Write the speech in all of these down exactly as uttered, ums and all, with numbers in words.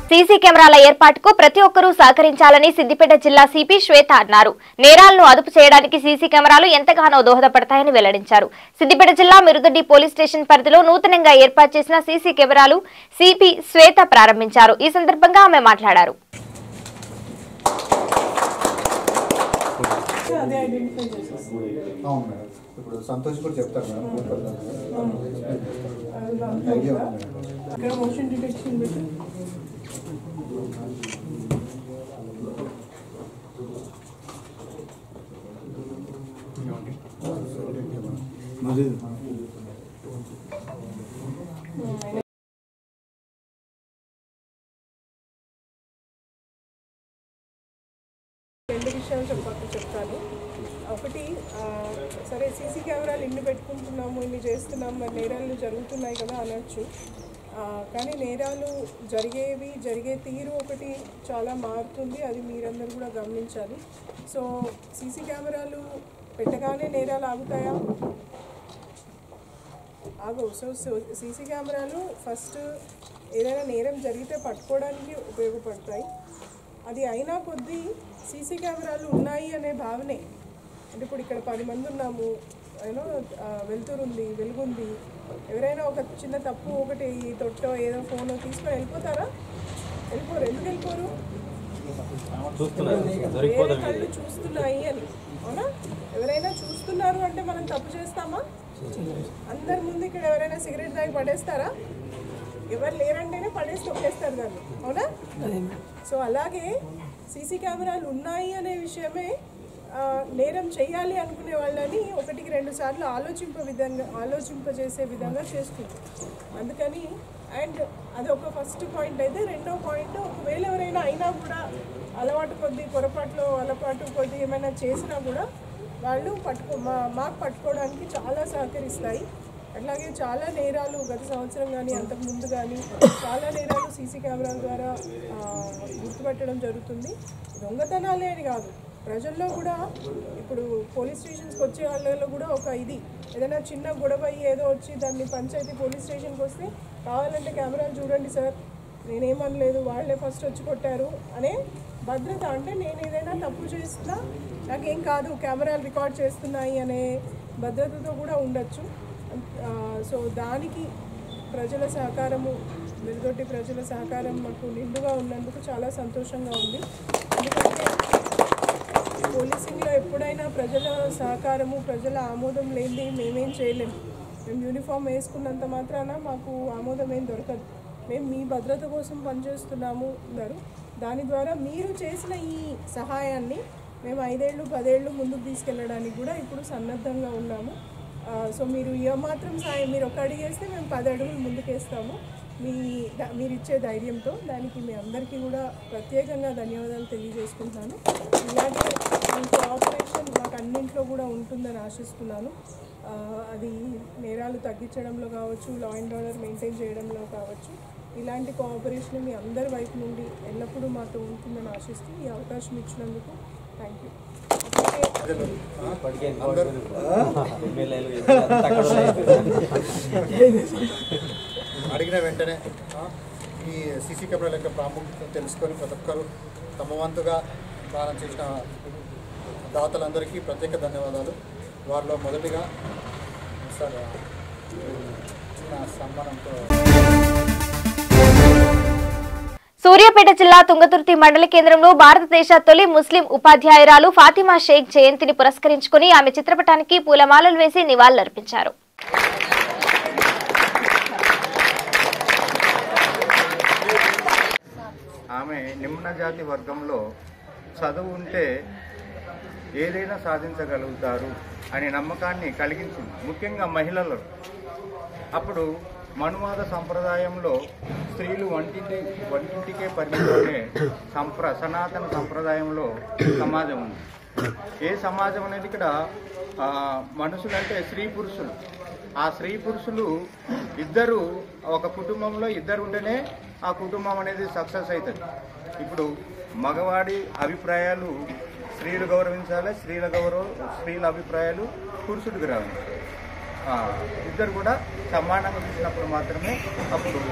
CC కెమెరాల ఏర్పాటుకు ప్రతి ఒక్కరూ సహకరించాలని సిద్దిపేట జిల్లా సిపి శ్వేత అన్నారు. నేరాలను అదుపు చేయడానికి సీసీ కెమెరాలు ఎంతగానో దోహదపడతాయని వెల్లడించారు. సిద్దిపేట జిల్లా మిరుదొడ్డి పోలీస్ స్టేషన్ పరిధిలో నూతనంగా ఏర్పాటు చేసిన సీసీ కెమెరాలు సిపి శ్వేత ప్రారంభించారు. ఈ సందర్భంగా ఆమె మాట్లాడారు. ఇప్పుడు సంతోష్ కూడా చెప్తారు మేడం. ఇక్కడ మోషన్ డిటెక్షన్ పెట్టి రెండు విషయాలు చెప్పాలి చెప్తాను. ఒకటి, సరే సీసీ కెమెరాలు ఇన్ని పెట్టుకుంటున్నాము, ఇన్ని చేస్తున్నాము, మరి నేరాలు జరుగుతున్నాయి కదా అనొచ్చు. కానీ నేరాలు జరిగేవి జరిగే తీరు ఒకటి చాలా మారుతుంది, అది మీరందరూ కూడా గమనించాలి. సో సీసీ కెమెరాలు పెట్టగానే నేరాలు ఆగుతాయా? ఆగవు. సో సీసీ కెమెరాలు ఫస్ట్ ఏదైనా నేరం జరిగితే పట్టుకోవడానికి ఉపయోగపడతాయి. అది అయినా కొద్దీ సీసీ కెమెరాలు ఉన్నాయి అనే భావనే, అంటే ఇప్పుడు ఇక్కడ పది మంది ఉన్నాము, యూనో వెలుతురు ఉంది, వెలుగుంది, ఎవరైనా ఒక చిన్న తప్పు ఒకటి తొట్టో ఏదో ఫోనో తీసుకొని వెళ్ళిపోతారా? వెళ్ళిపోరు. ఎందుకు వెళ్ళిపోరు? వేరే కళ్ళు చూస్తున్నాయి అని. అవునా? ఎవరైనా చూస్తున్నారు అంటే మనం తప్పు చేస్తామా? అందరి ముందు ఇక్కడ ఎవరైనా సిగరెట్ తాగి పడేస్తారా? ఎవరు లేరంటేనే పడేసి తొక్కేస్తారు దాన్ని. అవునా? సో అలాగే సీసీ కెమెరాలు ఉన్నాయి అనే విషయమే నేరం చేయాలి అనుకునే వాళ్ళని ఒకటికి రెండు సార్లు ఆలోచింప విధంగా ఆలోచింపజేసే విధంగా చేస్తుంది. అందుకని అండ్ అది ఒక ఫస్ట్ పాయింట్ అయితే, రెండో పాయింట్, ఒకవేళ ఎవరైనా అయినా కూడా అలవాటు కొద్దీ పొరపాట్లు అలవాటు కొద్దీ ఏమైనా చేసినా కూడా వాళ్ళు పట్టుకో మా మాకు పట్టుకోవడానికి చాలా సహకరిస్తాయి. అట్లాగే చాలా నేరాలు గత సంవత్సరం కానీ అంతకుముందు కానీ చాలా నేరాలు సీసీ కెమెరాల ద్వారా గుర్తుపెట్టడం జరుగుతుంది. దొంగతనాలే అని కాదు, ప్రజల్లో కూడా ఇప్పుడు పోలీస్ స్టేషన్స్కి వచ్చే వాళ్ళలో కూడా ఒక ఇది ఏదైనా చిన్న గొడవ ఏదో వచ్చి దాన్ని పంచాయతీ పోలీస్ స్టేషన్కి వస్తే కావాలంటే కెమెరాలు చూడండి సార్, నేనేమనలేదు, వాళ్ళే ఫస్ట్ వచ్చి కొట్టారు అనే భద్రత. అంటే నేను ఏదైనా తప్పు చేసినా నాకేం కాదు, కెమెరాలు రికార్డ్ చేస్తున్నాయి అనే భద్రతతో కూడా ఉండొచ్చు. సో దానికి ప్రజల సహకారము, మిరుదొడ్డి ప్రజల సహకారం మాకు నిండుగా ఉన్నందుకు చాలా సంతోషంగా ఉంది. ఎందుకంటే పోలీసింగ్లో ఎప్పుడైనా ప్రజల సహకారము, ప్రజల ఆమోదం లేనిది మేమేం చేయలేము. మేము యూనిఫామ్ వేసుకున్నంత మాత్రాన మాకు ఆమోదం ఏం దొరకదు. మేము మీ భద్రత కోసం పనిచేస్తున్నాము అన్నారు. దాని ద్వారా మీరు చేసిన ఈ సహాయాన్ని మేము ఐదేళ్ళు పదేళ్ళు ముందుకు తీసుకెళ్ళడానికి కూడా ఇప్పుడు సన్నద్ధంగా ఉన్నాము. సో మీరు ఏమాత్రం సాయం, మీరు ఒక అడుగు వేస్తే మేము పది అడుగులు ముందుకేస్తాము మీ మీరు ఇచ్చే ధైర్యంతో. దానికి మీ అందరికీ కూడా ప్రత్యేకంగా ధన్యవాదాలు తెలియజేసుకుంటున్నాను. ఇలాగే మీ కోఆపరేషన్ మాకు అన్నింట్లో కూడా ఉంటుందని ఆశిస్తున్నాను. అది నేరాలు తగ్గించడంలో కావచ్చు, లా అండ్ ఆర్డర్ మెయింటైన్ చేయడంలో కావచ్చు, ఇలాంటి కోఆపరేషన్ మీ అందరి వైపు నుండి ఎల్లప్పుడూ మాతో ఉంటుందని ఆశిస్తూ ఈ అవకాశం ఇచ్చినందుకు థ్యాంక్ యూ. అడిగిన వెంటనే ఈ సీసీ కెమెరాల యొక్క ప్రాముఖ్యత తెలుసుకొని ప్రతి ఒక్కరు తమ వంతుగా దానం చేసిన దాతలందరికీ ప్రత్యేక ధన్యవాదాలు. వారిలో మొదటిగా సార్ చిన్న సన్మానంతో సూర్యాపేట జిల్లా తుంగతుర్తి మండల కేంద్రంలో భారతదేశ తొలి ముస్లిం ఉపాధ్యాయురాలు ఫాతిమా షేక్ జయంతిని పురస్కరించుకుని ఆమె చిత్రపటానికి పూలమాలలు వేసి నివాళులర్పించారు. ఆమె నిమ్న జాతి వర్గంలో చదువు ఉంటే ఏదైనా సాధించగలుగుతారు అనే నమ్మకాన్ని కలిగించింది, ముఖ్యంగా మహిళలు. అప్పుడు మనువాద సంప్రదాయంలో స్త్రీలు వంటింటి వంటింటికే పరిమితమే సంప్ర సనాతన సంప్రదాయంలో సమాజం ఉంది. ఏ సమాజం అనేది ఇక్కడ మనుషులంటే స్త్రీ పురుషులు. ఆ స్త్రీ పురుషులు ఇద్దరు ఒక కుటుంబంలో ఇద్దరు ఉంటేనే ఆ కుటుంబం అనేది సక్సెస్ అవుతుంది. ఇప్పుడు మగవాడి అభిప్రాయాలు స్త్రీలు గౌరవించాలి, స్త్రీల గౌరవం స్త్రీల అభిప్రాయాలు పురుషుడికి రావాలి. ఇద్దరు కూడా సమానంగా చూసినప్పుడు మాత్రమే అప్పుడు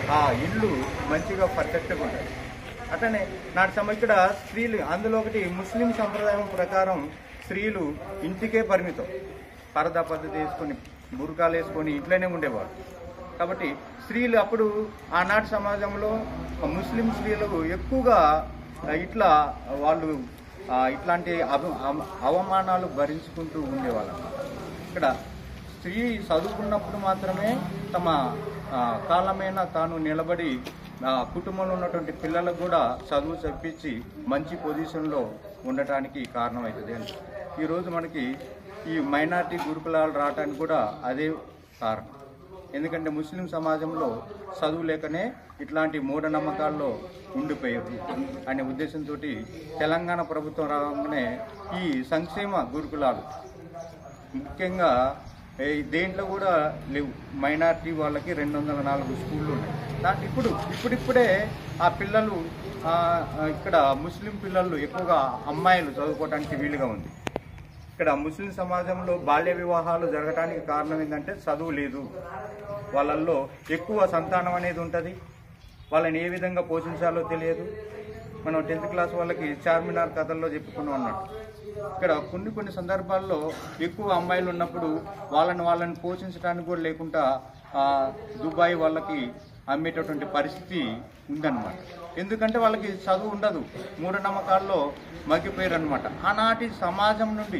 ఆ ఇల్లు మంచిగా పర్ఫెక్ట్గా ఉంటుంది. అట్లనే నాటి సమయం ఇక్కడ స్త్రీలు, అందులో ఒకటి ముస్లిం సంప్రదాయం ప్రకారం స్త్రీలు ఇంటికే పరిమితం, పరదా పద్ధతి వేసుకొని బుర్కాలు వేసుకొని ఇంట్లోనే ఉండేవారు. కాబట్టి స్త్రీలు అప్పుడు ఆనాటి సమాజంలో ముస్లిం స్త్రీలు ఎక్కువగా ఇట్లా వాళ్ళు ఇట్లాంటి అవమానాలు భరించుకుంటూ ఉండేవాళ్ళు. ఇక్కడ స్త్రీ చదువుకున్నప్పుడు మాత్రమే తమ కాలమైన తాను నిలబడి కుటుంబంలో ఉన్నటువంటి పిల్లలకు కూడా చదువు చెప్పించి మంచి పొజిషన్లో ఉండటానికి కారణమవుతుంది అని. ఈరోజు మనకి ఈ మైనార్టీ గురుకులాలు రావడానికి కూడా అదే కారణం. ఎందుకంటే ముస్లిం సమాజంలో చదువు లేకనే ఇట్లాంటి మూఢనమ్మకాల్లో ఉండిపోయారు అనే ఉద్దేశంతో తెలంగాణ ప్రభుత్వం రాగానే ఈ సంక్షేమ గురుకులాలు ముఖ్యంగా దేంట్లో కూడా లేవు. మైనార్టీ వాళ్ళకి రెండు వందల నాలుగు స్కూళ్ళు ఉన్నాయి. దాంట్లో ఇప్పుడు ఇప్పుడిప్పుడే ఆ పిల్లలు ఇక్కడ ముస్లిం పిల్లలు ఎక్కువగా అమ్మాయిలు చదువుకోవడానికి వీలుగా ఉంది. ఇక్కడ ముస్లిం సమాజంలో బాల్య వివాహాలు జరగడానికి కారణం ఏంటంటే చదువు లేదు, వాళ్ళల్లో ఎక్కువ సంతానం అనేది ఉంటుంది, వాళ్ళని ఏ విధంగా పోషించాలో తెలియదు. మనం టెన్త్ క్లాస్ వాళ్ళకి చార్మినార్ కథల్లో చెప్పుకున్నాం అన్నట్టు. ఇక్కడ కొన్ని కొన్ని సందర్భాల్లో ఎక్కువ అమ్మాయిలు ఉన్నప్పుడు వాళ్ళని వాళ్ళని పోషించడానికి కూడా లేకుండా దుబాయ్ వాళ్ళకి అమ్మేటటువంటి పరిస్థితి ఉందన్నమాట. ఎందుకంటే వాళ్ళకి చదువు ఉండదు, మూఢనమ్మకాల్లో మగ్గిపోయారు అనమాట. ఆనాటి సమాజం నుండి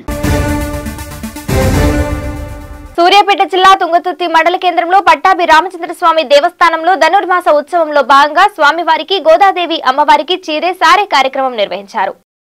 సూర్యాపేట జిల్లా తుంగతుర్తి మండల కేంద్రంలో పట్టాభి రామచంద్రస్వామి దేవస్థానంలో ధనుర్మాస ఉత్సవంలో భాగంగా స్వామివారికి గోదాదేవి అమ్మవారికి చీరే సారే కార్యక్రమం నిర్వహించారు.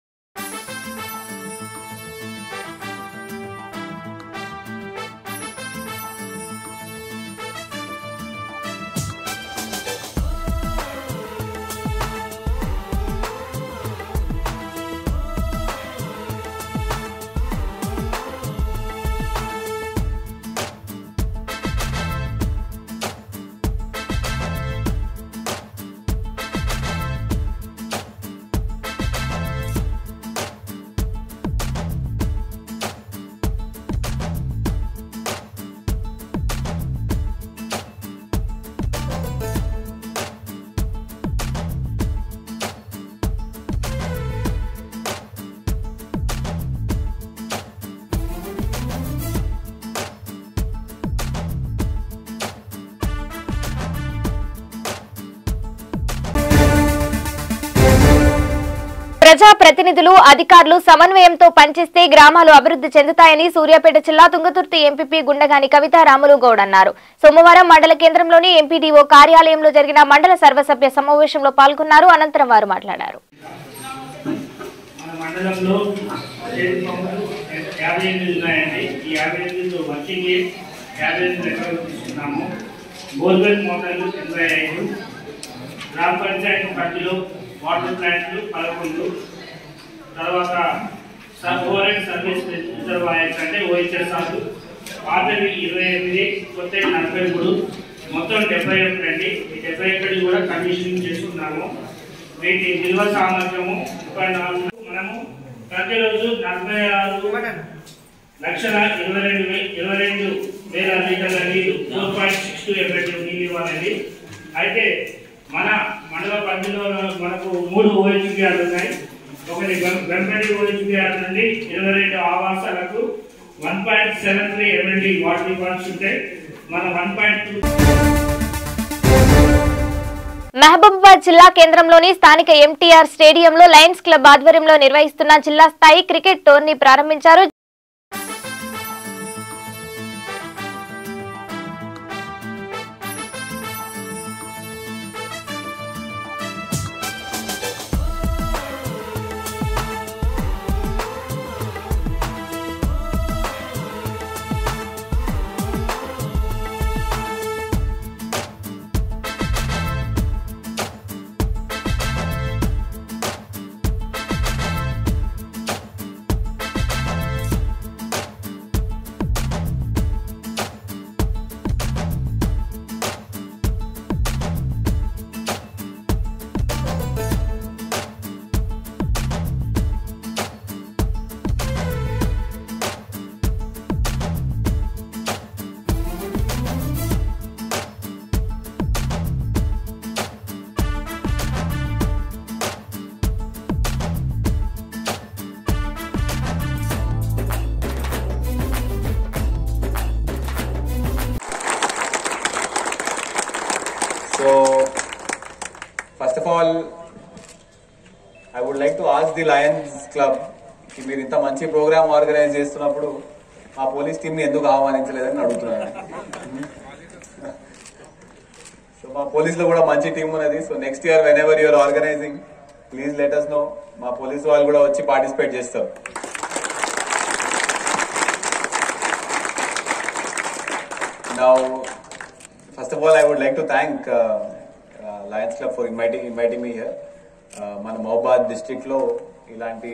ప్రజా ప్రతినిధులు అధికారులు సమన్వయంతో పనిచేస్తే గ్రామాలు అభివృద్ధి చెందుతాయని సూర్యాపేట జిల్లా తుంగతుర్తి ఎంపీపీ గుండగాని కవిత రాములు గౌడ్ అన్నారు. సోమవారం మండల కేంద్రంలోని ఎంపీడీఓ కార్యాలయంలో జరిగిన మండల సర్వసభ్య సమావేశంలో పాల్గొన్నారు. అనంతరం వారు మాట్లాడారు. వాటర్ ప్లాంట్లు పదకొండు, తర్వాత ఓవర్ సర్వీస్ రిజర్వాయర్స్ అంటే ఓహెచ్ఎస్ఆర్లు పాతవి ఇరవై ఎనిమిది, కొత్తవి నలభై మూడు, మొత్తం డెబ్బై ఒకటి అండి. ఈ డెబ్బై ఒకటి కూడా కమిషనింగ్ చేసుకున్నాము. వీటి నిల్వ సామర్థ్యము ముప్పై నాలుగు. మనము ప్రతిరోజు నలభై ఆరు లక్షల ఇరవై రెండు ఇరవై రెండు వేల లీటర్ల నీరు four point six two effective నీళ్ళు ఇవ్వాలండి. అయితే మన మండల పరిధిలో మనకు మూడు ఓహెచ్పిఆర్లు ఉన్నాయి. ఒకటి వెంపటి ఓహెచ్పిఆర్ నుండి ఇరవై రెండు ఆవాసాలకు one point seven three MLD water records ఉంటాయి. మన వన్ పాయింట్ టూ. మహబూబాబాద్ జిల్లా కేంద్రంలోని స్థానిక ఎంటీఆర్ స్టేడియంలో లయన్స్ క్లబ్ ఆధ్వర్యంలో నిర్వహిస్తున్న జిల్లా స్థాయి క్రికెట్ టోర్నీ ప్రారంభించారు. So, first of all, I would like to ask the Lions Club कि మీరు ఇంత మంచి ప్రోగ్రామ్ ఆర్గనైజ్ చేస్తున్నప్పుడు మా పోలీస్ టీమ్ని ఎందుకు ఆహ్వానించలేదని అడుగుతున్నాను. సో మా పోలీసులో కూడా మంచి టీం ఉన్నది. So next year whenever you're organizing please let us know. మా పోలీసు వాళ్ళు కూడా వచ్చి పార్టిసిపేట్ చేస్తారు. Now, first of all, I would like to thank uh, uh, Lions Club for inviting inviting me here. Uh, మన మహబాద్ district లో ఇలాంటి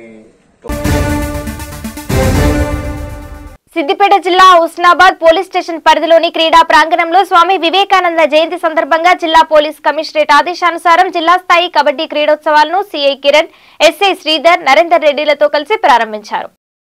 సిద్దిపేట జిల్లా హుస్నాబాద్ పోలీస్ స్టేషన్ పరిధిలోని క్రీడా ప్రాంగణంలో స్వామి వివేకానంద జయంతి సందర్భంగా జిల్లా పోలీస్ కమిషనరేట్ ఆదేశానుసారం జిల్లా స్థాయి కబడ్డీ క్రీడోత్సవాలను సిఐ కిరణ్, ఎస్ఐ శ్రీధర్, నరేందర్ రెడ్డిలతో కలిసి ప్రారంభించారు.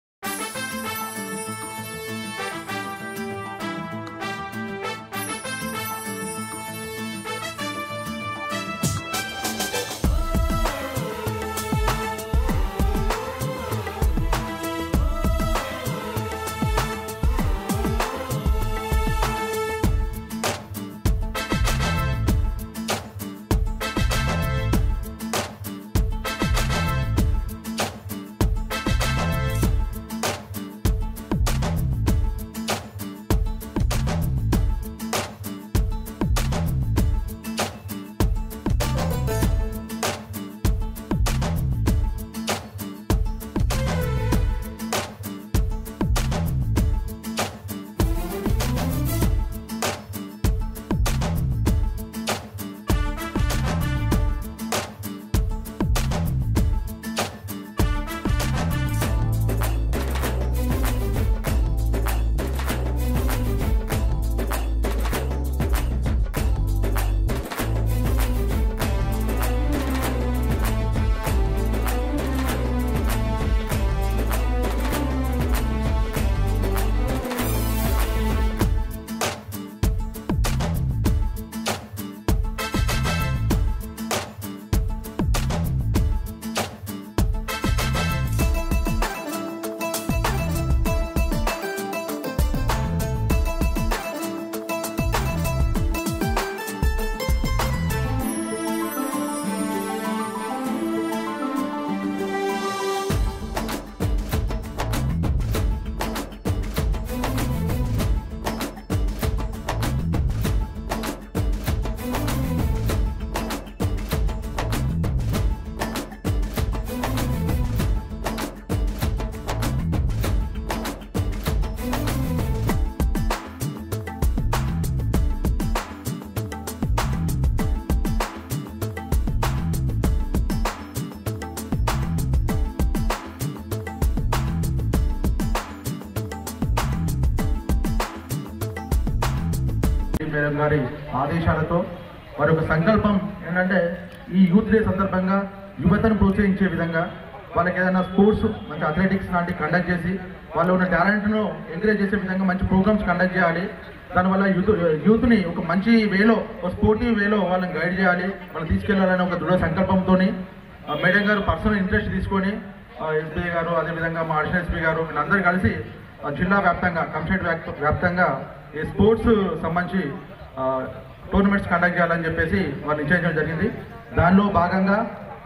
మేడం గారి ఆదేశాలతో వారి యొక్క సంకల్పం ఏంటంటే ఈ యూత్ డే సందర్భంగా యువతను ప్రోత్సహించే విధంగా వాళ్ళకి ఏదైనా స్పోర్ట్స్ మంచి అథ్లెటిక్స్ లాంటివి కండక్ట్ చేసి వాళ్ళు ఉన్న టాలెంట్ను ఎంకరేజ్ చేసే విధంగా మంచి ప్రోగ్రామ్స్ కండక్ట్ చేయాలి. దానివల్ల యూత్ యూత్ని ఒక మంచి వేలో ఒక స్పోర్టివ్ వేలో వాళ్ళని గైడ్ చేయాలి, వాళ్ళు తీసుకెళ్లాలని ఒక దృఢ సంకల్పంతో మేడం గారు పర్సనల్ ఇంట్రెస్ట్ తీసుకొని ఎస్పీ గారు అదేవిధంగా మా అడిషనల్ ఎస్పీ గారు వీళ్ళందరూ కలిసి జిల్లా వ్యాప్తంగా కమిషనరేట్ వ్యాప్తంగా ఈ స్పోర్ట్స్ సంబంధించి టోర్నమెంట్స్ కండక్ట్ చేయాలని చెప్పేసి వాళ్ళు నిశ్చయించడం జరిగింది. దానిలో భాగంగా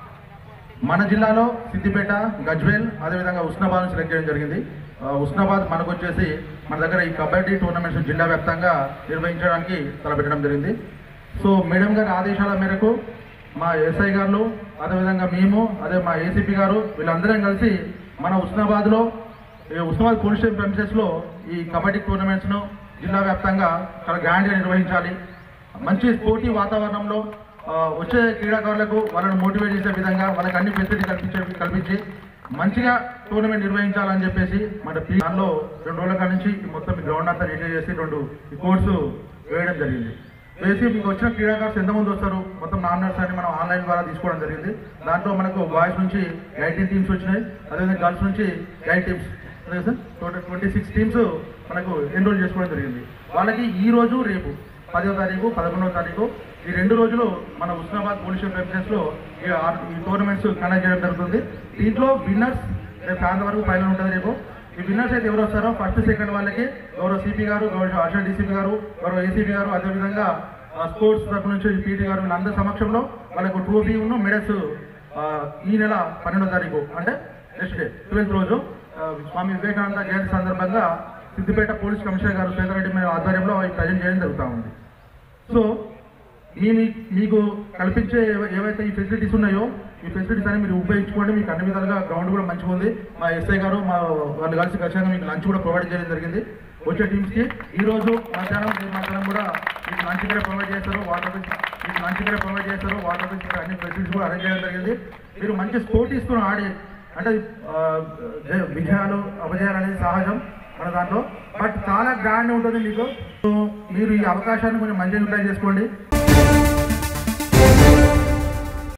మన జిల్లాలో సిద్దిపేట, గజ్వేల్ అదేవిధంగా హుస్నాబాద్ సెలెక్ట్ చేయడం జరిగింది. హుస్నాబాద్ మనకు వచ్చేసి మన దగ్గర ఈ కబడ్డీ టోర్నమెంట్స్ జిల్లా వ్యాప్తంగా నిర్వహించడానికి తలపెట్టడం జరిగింది. సో మేడం గారి ఆదేశాల మేరకు మా ఎస్ఐ గారు అదేవిధంగా మేము అదే మా ఏసీపీ గారు వీళ్ళందరం కలిసి మన హుస్నాబాద్లో హుస్నాబాద్ పోలీస్ స్టేషన్ ప్రెమిసెస్లో ఈ కబడ్డీ టోర్నమెంట్స్ను జిల్లా వ్యాప్తంగా చాలా గ్రాండ్గా నిర్వహించాలి. మంచి స్పోర్టివ్ వాతావరణంలో వచ్చే క్రీడాకారులకు వాళ్ళని మోటివేట్ చేసే విధంగా వాళ్ళకి అన్ని ఫెసిలిటీ కల్పించే కల్పించి మంచిగా టోర్నమెంట్ నిర్వహించాలని చెప్పేసి మన దానిలో రెండు రోజుల కాడ నుంచి మొత్తం గ్రౌండ్ అంతా రిలీజ్ చేసి రెండు ఈ కోర్సు వేయడం జరిగింది. వేసి మీకు వచ్చిన క్రీడాకారులు ఎంతమంది వస్తారు మొత్తం నామినేట్స్ అని మనం ఆన్లైన్ ద్వారా తీసుకోవడం జరిగింది. దాంట్లో మనకు బాయ్స్ నుంచి ఎయిటీన్ టీమ్స్ వచ్చినాయి, అదేవిధంగా గర్ల్స్ నుంచి ఎయిట్ టీమ్స్ అదే sir total twenty six teams మనకు ఎన్రోల్ చేసుకోవడం జరిగింది. వాళ్ళకి ఈ రోజు రేపు పదో తారీఖు పదకొండవ తారీఖు ఈ రెండు రోజులు మన హుస్నాబాద్ పోలీస్ ప్రెమిసెస్లో ఈ టోర్నమెంట్స్ కండక్ట్ చేయడం జరుగుతుంది. దీంట్లో విన్నర్స్ రేపు సాయంత్రం వరకు ఫైనల్ ఉంటుంది. రేపు ఈ విన్నర్స్ అయితే ఎవరు వస్తారో ఫస్ట్ సెకండ్ వాళ్ళకి గౌరవ సిపి గారు, గౌరవ అడిషనల్ డీసీపీ గారు, గౌరవ ఏసీపీ గారు, అదేవిధంగా స్పోర్ట్స్ తరఫు నుంచి పీటీ గారు వీళ్ళందరి సమక్షంలో వాళ్ళకు ట్రోఫీ ఉన్న మెడల్స్ ఈ నెల పన్నెండో తారీఖు అంటే నెక్స్ట్ డే ట్వెల్త్ రోజు స్వామి వివేకానంద జయంతి సందర్భంగా సిద్దిపేట పోలీస్ కమిషనర్ గారు శ్వేతారెడ్డి మీద ఆధ్వర్యంలో ప్రజెంట్ చేయడం జరుగుతూ ఉంది. సో మీ మీకు కల్పించే ఏవైతే ఈ ఫెసిలిటీస్ ఉన్నాయో ఈ ఫెసిలిటీస్ అని మీరు ఉపయోగించుకోండి. మీకు అన్ని విధాలుగా గ్రౌండ్ కూడా మంచిగా ఉంది. మా ఎస్ఐ గారు మా వాళ్ళు కలిసి ఖచ్చితంగా మీకు లంచ్ కూడా ప్రొవైడ్ చేయడం జరిగింది. వచ్చే టీమ్స్కి ఈ రోజు మధ్యాహ్నం మధ్యాహ్నం కూడా మీకు లంచ్ కూడా ప్రొవైడ్ చేస్తారు. వాటర్ మీకు లంచ్ కూడా ప్రొవైడ్ చేస్తారు. వాటర్ అన్ని ఫెసిలిటీస్ కూడా అరేంజ్ చేయడం జరిగింది. మీరు మంచి స్పోర్ట్ తీసుకుని ఆడి అంటే విజయాలు అపజయాలు అనేది సహజం మన దాంట్లో, బట్ చాలా గ్రాండ్ ఉంటుంది మీకు. సో మీరు ఈ అవకాశాన్ని కొంచెం మంచిగా యూటిలైజ్ చేసుకోండి.